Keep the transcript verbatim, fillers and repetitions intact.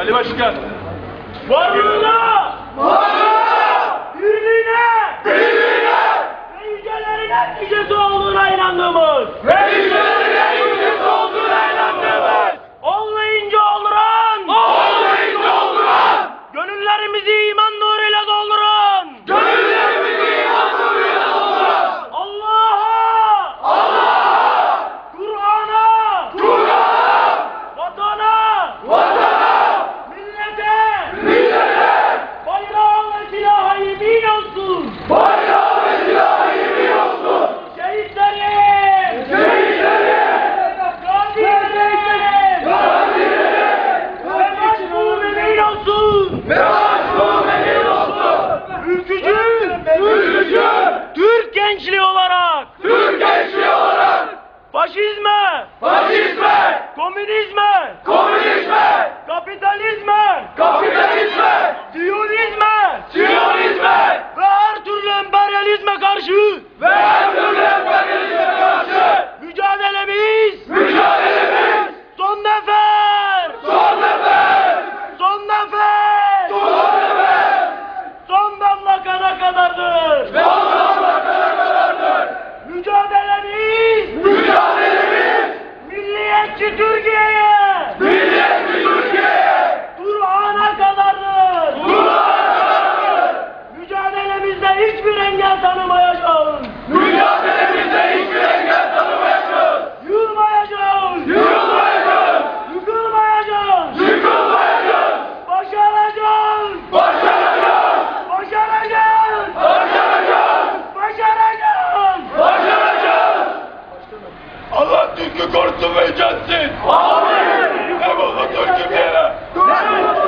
Ali Başkan. Varlığına, Varlığına, birliğine, birliğine ve yücelerin en yücesi olduğuna inandığımız, ve yücelerin en yücesi olduğuna inandığımız, olmayınca olduran, olmayınca olduran, gönüllerimizi iman nuruyla dolduran, gönüllerimizi iman nuruyla dolduran, Allah'a, Allah'a, Kur'an'a, Kur'an'a, vatana, vatana, millete, millete, bayrağı ve silaha yemin olsun. bayrağı ve silahı yemin olsun. Şehitlerin, Şehitlerin, gazilerin, gazilerin, ve başbuğ yemin olsun. ve başbuğ emin olsun. Ülkücü, Ülkücü, Türk gençliği olarak Türk gençliği olarak faşizme, faşizme, komünizme, komünizme, kapitalizme, kapitalizme, siyonizme siyonizme ve her türlü emperyalizme karşı ve her türlü emperyalizme karşı mücadelemiz mücadelemiz son nefer, son nefes, son nefer, son nefes son damla kana kadardır. ve Allah'a kadardır. Mücadelemiz Mücadelemiz milliyetçi Türkiye'ye, milliyetçi Türkiye'ye, Kur'an'a kadardır. Kur'an'a kadardır. Mücadelemizde hiçbir engel tanımayacağız. Mücadelemizde hiçbir engel tanımayacağız. Yılmayacağız. Yılmayacağız. Yıkılmayacağız. Yıkılmayacağız. Başaracağız. Başaracağız. Başaracağız. Başaracağız. Başaracağız. Başaracağız. Allah Türk'ü korusun ve yücelsin. Amin. Eyvallah Türk'ü bir yere.